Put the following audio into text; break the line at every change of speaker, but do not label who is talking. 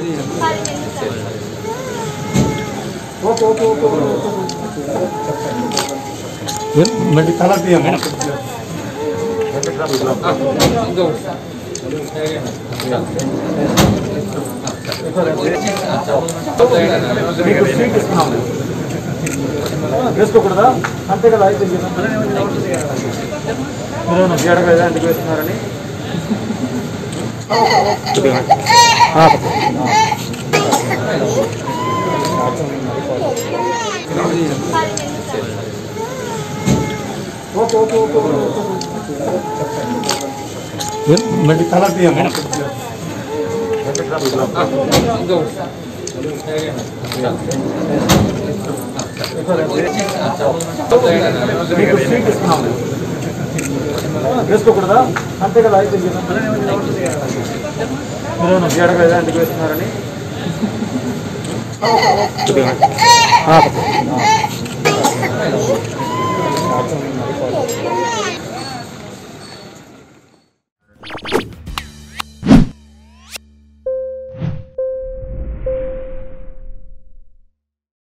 మళ్ళీ కలర్ తీయమ్మా. వేసుకోకూడదా? అంతే కదా, అయిపోయింది కదా. మీరు ఏడగా ఎందుకు వేస్తున్నారని మళ్ళీ కలర్ తీయమ్మా. వేసుకోకూడదా? అంతే కదా, అయిపోయింది కదా. మీరు ఏడగా ఎందుకు వేస్తున్నారని